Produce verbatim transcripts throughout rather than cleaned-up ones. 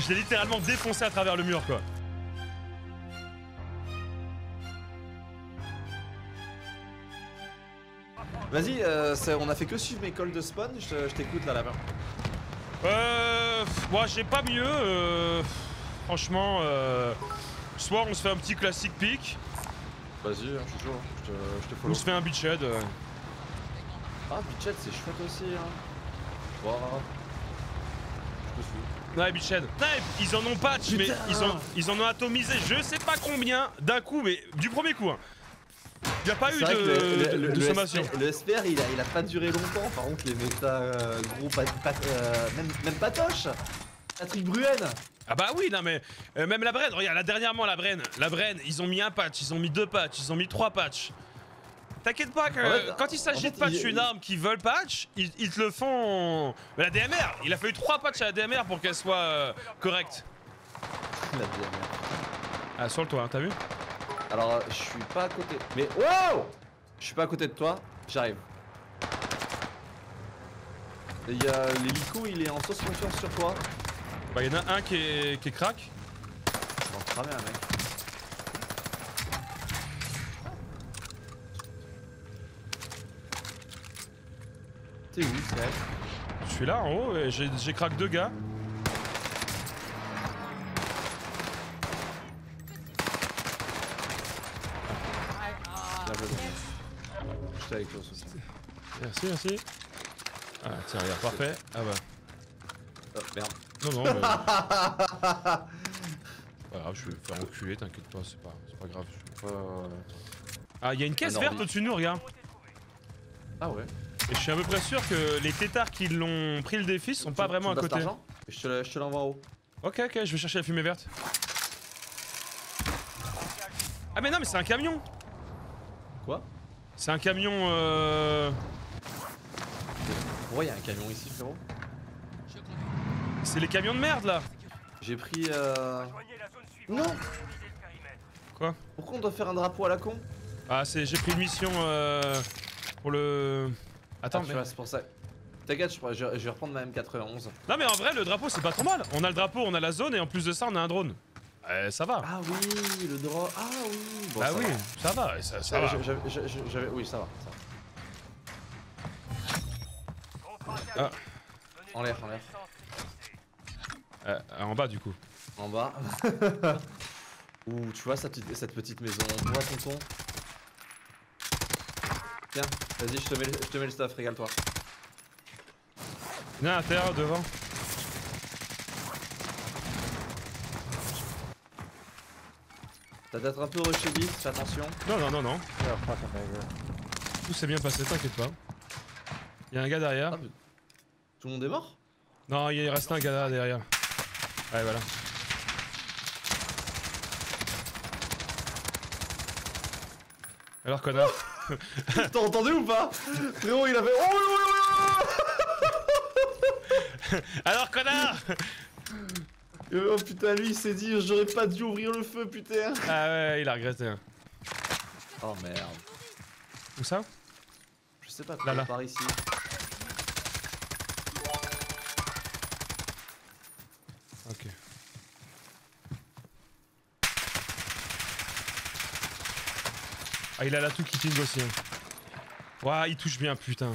Je l'ai littéralement défoncé à travers le mur, quoi. Vas-y, euh, on a fait que suivre mes calls de spawn, je, je t'écoute là là-bas. Euh... Moi, j'ai pas mieux, euh... Franchement, euh... soit on se fait un petit classique pick. Vas-y, je suis chaud, je te, je te follow. On se fait un beachhead. Euh... Ah, beachhead, c'est chouette aussi, hein. Wow. Je te suis. Ouais, beachhead. Ouais, ils en ont patch, Putain. mais ils, ont, ils en ont atomisé je sais pas combien d'un coup, mais du premier coup. Hein. Il n'y a pas eu de, le, le, de, de le sommation. Le S P R, il a, il a pas duré longtemps. Par contre, les méta euh, gros, pat, pat, euh, même, même Patoche, Patrick Bruel. Ah bah oui, non mais euh, même la Bren, regarde, là dernièrement la Bren, la Bren, ils ont mis un patch, ils ont mis deux patchs, ils ont mis trois patchs. T'inquiète pas que en fait, quand il s'agit en fait, de patch il, une il... arme qui veulent patch, ils, ils te le font. Mais la D M R, il a fallu trois patchs à la D M R pour qu'elle soit euh, correcte. La D M R. Ah, sur le toit, hein, t'as vu? Alors, je suis pas à côté. Mais wow! Je suis pas à côté de toi, j'arrive. Il y a l'hélico, il est en sauce confiance sur toi. Bah, y'en a un qui est, qui est crack. Je vais en cramer un mec. T'es où, c'est? Je suis là en haut et j'ai crack deux gars. J'étais avec toi aussi. Merci, merci. Ah tiens, regarde, parfait. Ah bah. Oh merde. Non, non, mais. Pas grave, je vais me faire enculer, t'inquiète pas, c'est pas, pas grave. Je... Euh... Ah, il y a une caisse verte au-dessus de nous, regarde. Ah ouais. Et je suis à peu près sûr que les têtards qui l'ont pris le défi sont tu, pas vraiment à côté. Je te, je te l'envoie en haut. Ok, ok, je vais chercher la fumée verte. Ah mais non, mais c'est un camion. Quoi? C'est un camion euh... Pourquoi il y a un camion ici, frérot? C'est les camions de merde là. J'ai pris euh... Non. Quoi? Pourquoi on doit faire un drapeau à la con? Ah c'est... j'ai pris une mission euh... pour le... Attends ah, mais... c'est pour ça. T'inquiète, je, je, je vais reprendre ma M quatre-vingt-onze. Non mais en vrai le drapeau c'est pas trop mal. On a le drapeau, on a la zone et en plus de ça on a un drone. Euh, ça va. Ah oui, le drone. Ah oui. Bon, bah ça oui, va. ça va. Ça, ça euh, va. J'avais... Oui, ça va. Ça va. Ah. En l'air, en l'air. Euh, en bas du coup. En bas. Ouh, tu vois cette, cette petite maison. Tu vois tonton. Tiens, vas-y, je te mets, je te mets le stuff, régale-toi. Il y en a à terre devant. T'as d'être un peu rushé vite, fais attention. Non, non, non, non. Tout s'est bien passé, t'inquiète pas. Il y a un gars derrière. Ah, tout le monde est mort? Non, il reste un gars là derrière. Ouais, voilà. Alors, connard. T'as entendu ou pas? Frérot, il avait. Oh, oui, oui, oui. Alors, connard. Oh putain, lui il s'est dit j'aurais pas dû ouvrir le feu, putain. Ah ouais, il a regretté. Hein. Oh merde. Où ça? Je sais pas, là, là. Par ici. Ok. Ah, il a la tout qui ting aussi. Hein. Ouah, il touche bien, putain.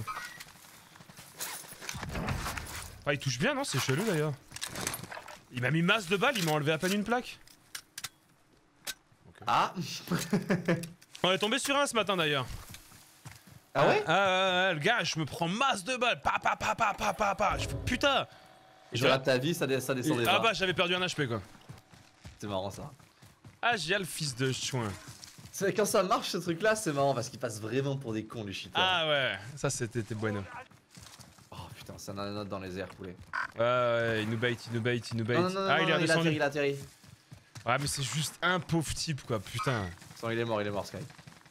Ah, il touche bien, non? C'est chelou d'ailleurs. Il m'a mis masse de balles, il m'a enlevé à peine une plaque. Okay. Ah. On est tombé sur un ce matin d'ailleurs. Ah ouais? Ah, ah, ah, le gars, je me prends masse de balles. Pa pa pa pa pa pa pa. Je fais putain. Et je rate ta vie, ça, ça descendait et, pas. Ah bah j'avais perdu un H P quoi. C'est marrant ça. Ah j'ai le fils de chouin. C'est quand ça marche ce truc là, c'est marrant parce qu'il passe vraiment pour des cons les cheaters. Ah ouais, ça c'était bueno. Oh putain, ça en a un autre dans les airs, poulet. Ouais, ouais, il nous bait, il nous bait, il nous bait. Non, non, non, ah, non, il est redescendu. Il a atterri, il a atterri. Ouais, mais c'est juste un pauvre type quoi, putain. Non, il est mort, il est mort, Sky.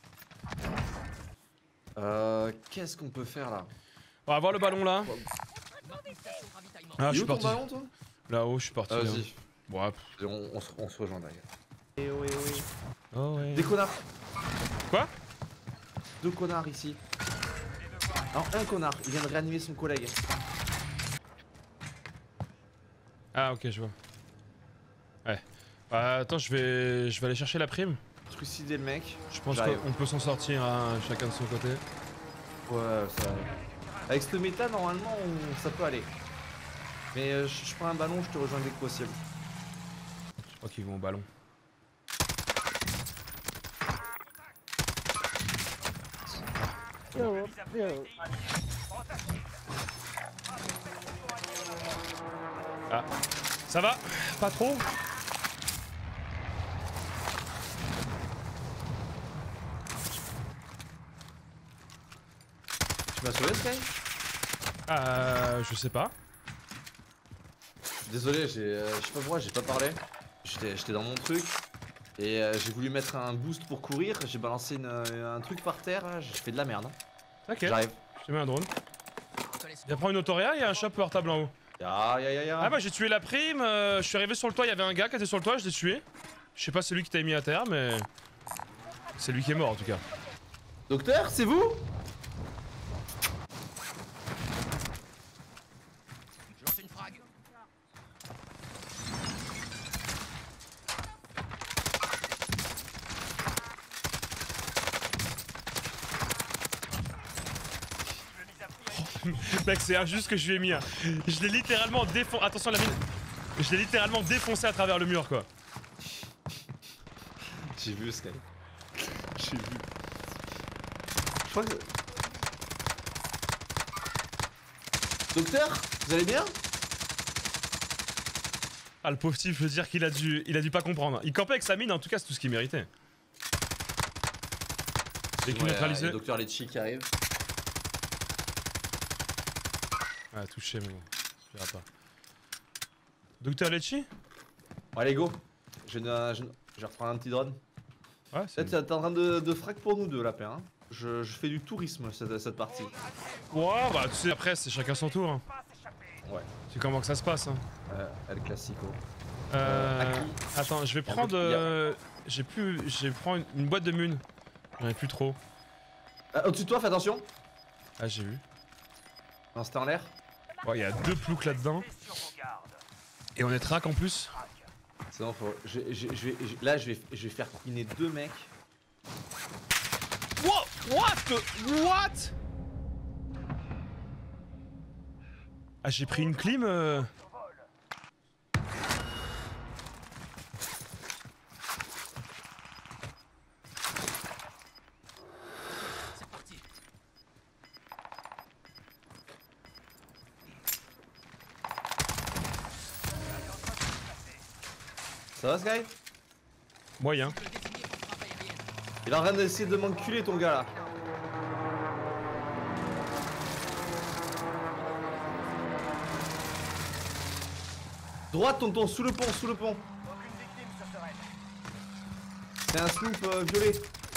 Euh. Qu'est-ce qu'on peut faire là? On va voir le ballon là. Ah, je suis parti. Ballon, toi? Là-haut, je suis parti. Ah, vas-y. Bon, ouais. on, on, se, on se rejoint d'ailleurs. Eh oui, oui. Oh ouais. Des connards. Quoi? Deux connards ici. Non, un connard, il vient de réanimer son collègue. Ah ok, je vois. Ouais. Bah, attends, je vais, je vais aller chercher la prime. Trucider le mec. Je pense qu'on peut s'en sortir hein, chacun de son côté. Ouais, ça. Avec ce méta, normalement, on... ça peut aller. Mais euh, je, je prends un ballon, je te rejoins dès que possible. Je crois qu'ils vont au ballon. Yo, yo. Ah, ça va? Pas trop? Tu m'as sauvé, Sky? Euh, je sais pas. Désolé, j'ai, euh, je sais pas pourquoi, j'ai pas parlé. J'étais j'étais dans mon truc. Et euh, j'ai voulu mettre un boost pour courir, j'ai balancé une, un truc par terre, j'ai fait de la merde. Ok. J'arrive. Je te mets un drone. Viens prendre une autoréa, il y a un shop portable en haut. Ya ya ya ya. Ah bah j'ai tué la prime, euh, je suis arrivé sur le toit, il y avait un gars qui était sur le toit, je l'ai tué. Je sais pas c'est lui qui t'a mis à terre mais... C'est lui qui est mort en tout cas. Docteur, c'est vous? Je lance une frag. Mec c'est injuste que je lui ai mis un. Je l'ai littéralement défoncé. Attention la mine. Je l'ai littéralement défoncé à travers le mur quoi. J'ai vu Sky. J'ai vu. Je crois que... Docteur, vous allez bien? Ah le pauvre type, je veux dire qu'il a dû. Il a dû pas comprendre. Il campait avec sa mine en tout cas c'est tout ce qu'il méritait. Véhicule Ouais, neutralisé. euh, Docteur Litchi qui arrive. Ah touché mais bon. Je verrai pas. Docteur Lecci? Bon, allez go. Je, ne, je, ne- je vais reprendre un petit drone. Ouais c'est. T'es en train de, de frac pour nous deux la paix hein. Je, je fais du tourisme cette, cette partie. Ouais bah tu sais après c'est chacun son tour. Hein. Ouais. C'est comment que ça se passe hein. Euh, El Classico. Euh... Aki. Attends, je vais Y a un prendre... peu- y a- euh, J'ai plus... Je vais prendre une, une boîte de mun. J'en ai plus trop. Euh, Au-dessus de toi, fais attention. Ah j'ai vu. Non, c'était en l'air. Ouais, il y a deux ploucs là-dedans. Et on est track en plus. C'est bon, faut. Je, je, je vais, je- là, je vais, je vais faire cleaner deux mecs. What? What the... What? Ah j'ai pris une clim euh... C'est parti. Ça va, Sky? Moyen. Le désigné pour frappe aérienne. Il est en train d'essayer de m'enculer, ton gars là. Droite, tonton, sous le pont, sous le pont. C'est un snoop euh, violet.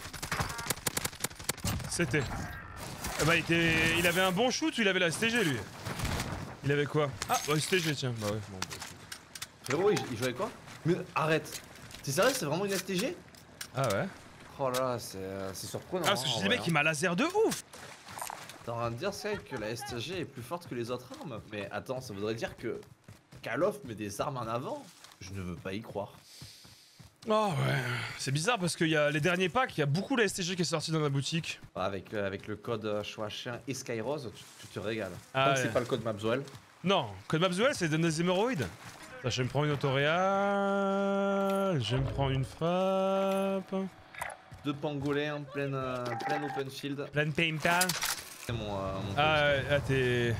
C'était. Ah bah il était... Il avait un bon shoot ou il avait la S T G lui? Il avait quoi? Ah bah S T G tiens. Bah ouais bon. Bah. Frérot, il, il jouait quoi? Mais arrête. T'es sérieux, c'est vraiment une S T G? Ah ouais? Oh là là, c'est euh, c'est surprenant. Ah parce que hein, je en dis le vrai, mec hein. il m'a laser de ouf. T'es en train de dire, Sky, que la S T G est plus forte que les autres armes? Mais attends, ça voudrait dire que Call of met des armes en avant? Je ne veux pas y croire. Oh ouais. C'est bizarre parce qu'il y a les derniers packs, il y a beaucoup la S T G qui est sortie dans la boutique. Avec, euh, avec le code euh, Chouachin et Skyrose, tu, tu te régales. Ah Tant ouais. que c'est pas le code Mapswell. Non, Code Mapswell c'est donner des hémorroïdes. Ça, je vais me prendre une autoréale, je vais me prendre une frappe. Deux pangolins, plein, euh, plein open field. Plein de pinta. C'est mon, euh, mon Ah ouais, là t'es...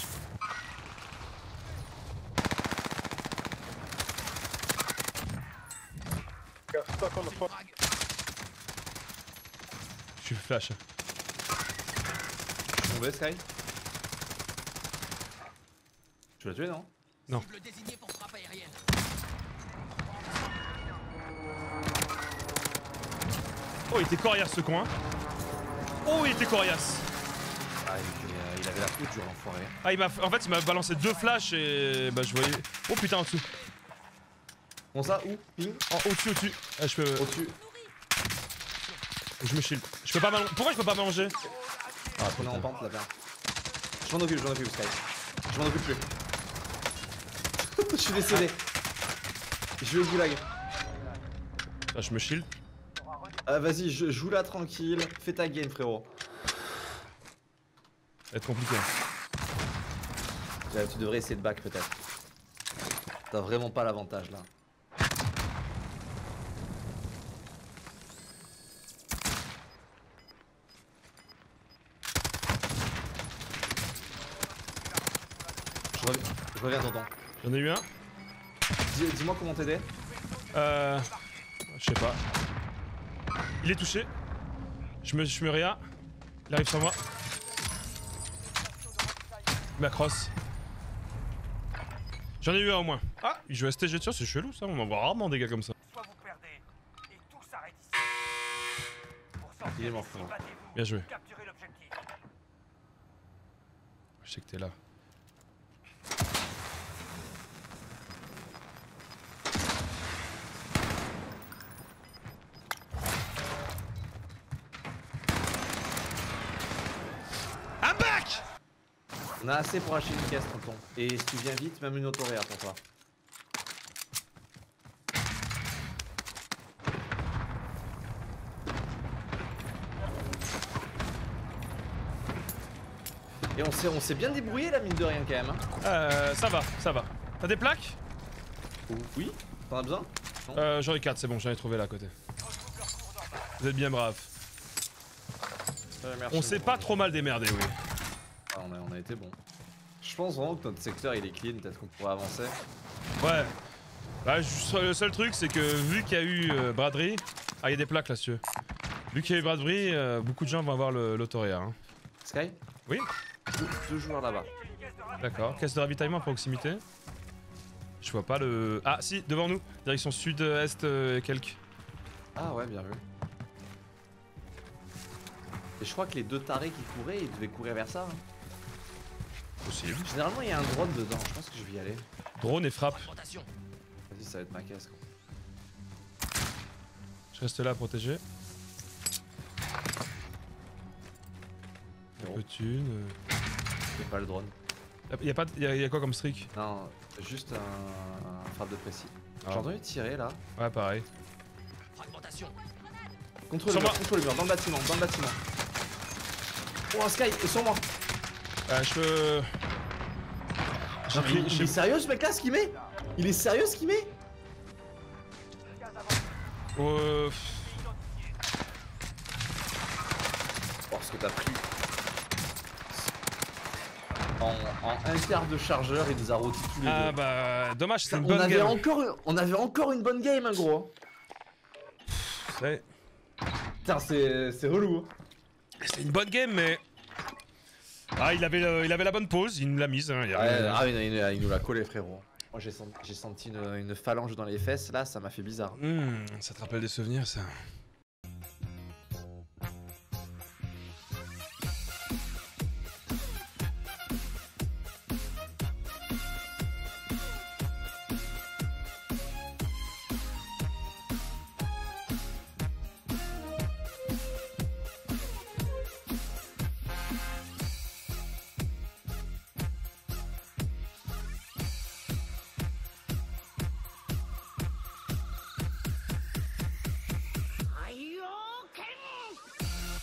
Stuck on the front. Frag. Je suis flash. Mauvais Sky. Tu l'as tué, non? Non. Cible désignée pour frappe aérienne. Oh il était coriace ce coin. Oh il était coriace. Ah, il, était, euh, il avait la peau du enfoiré. Ah il m'a... En fait il m'a balancé deux flashs et... Bah je voyais... Oh putain en dessous. Bon, ça, où? Ping? Oh, au-dessus, au-dessus. Ah je peux... Au-dessus. Je me shield. Je peux pas m'allonger. Pourquoi je peux pas m'allonger? Ah, on est en pente là-bas. Je m'en occupe, je m'en occupe, Sky. Je m'en occupe plus. Je suis décédé. Je vais goulag. Ah, je me shield. Ah, vas-y, je joue là tranquille. Fais ta game, frérot. Ça va être compliqué. Ouais, tu devrais essayer de back peut-être. T'as vraiment pas l'avantage là. Je reviens, je reviens tonton. J'en ai eu un. Dis- Dis-moi comment t'aider. Euh. Je sais pas. Il est touché. Je me, je me réa. Il arrive sur moi. Il m'accrosse. J'en ai eu un au moins. Ah, il joue S T G dessus, c'est chelou ça, on en voit rarement des gars comme ça. Soit vous perdez et tout s'arrête ici. Pour sortir Il est mort, d'ici, frérot. battez-vous. Bien joué. Capturez l'objectif. Je sais que t'es là. I'm back! On a assez pour acheter une caisse tonton. Et si tu viens vite, même une autoréa pour toi. Et on s'est on s'est bien débrouillé la mine de rien quand même. Hein. Euh, ça va, ça va. T'as des plaques? Oui. T'en as besoin? Euh, j'en ai quatre, c'est bon, j'en ai trouvé là à côté. Vous êtes bien braves. Ouais, merci, On s'est bon, pas bon. trop mal démerdé, oui. Ah, on, a, on a été bon. Je pense vraiment que notre secteur il est clean, peut-être qu'on pourrait avancer. Ouais. Bah, je- le seul truc, c'est que vu qu'il y a eu euh, braderie. Ah, il y a des plaques là-dessus. Vu qu'il y a eu braderie, euh, beaucoup de gens vont avoir le- l'autoréa. Hein. Sky? Oui. Deux, deux joueurs là-bas. D'accord. Caisse de ravitaillement à proximité. Je vois pas le. Ah, si, devant nous. Direction sud-est euh, et quelques. Ah ouais, bien vu. Et je crois que les deux tarés qui couraient, ils devaient courir vers ça. Hein. Possible. Généralement, il y a un drone dedans, je pense que je vais y aller. Drone et frappe. Rotation. Vas-y, ça va être ma caisse. Quoi. Je reste là à protéger. Bon. Un peu de thune. C'est pas le drone. euh. Y a, pas, de- y a, y a quoi comme streak? Non, juste un, un frappe de précis. Ah. J'ai entendu tirer là. Ouais, pareil. Fragmentation. Contre le Sur mur, moi. contre le mur, dans le bâtiment, dans le bâtiment. Oh, Sky, et sur moi. Euh, je peux. J'ai Non, pris- il, il j'ai- est sérieux ce mec là, ce qu'il met? Il est sérieux ce qu'il met? Euh, Oh, ce que t'as pris. En, en un quart de chargeur, il nous a rôti tous les Ah deux. bah, dommage, c'était une on, bonne avait game. encore, on avait encore une bonne game, hein, gros. Ouais. Putain, c'est c'est relou. Hein. C'était une bonne game, mais. Ah, il avait, le- il avait la bonne pause, il nous l'a mise. Hein, il y a Ouais, rien- ah, il, il- il nous l'a collé, frérot. Moi, j'ai senti, j'ai senti une, une phalange dans les fesses, là, ça m'a fait bizarre. Hmm, ça te rappelle des souvenirs, ça.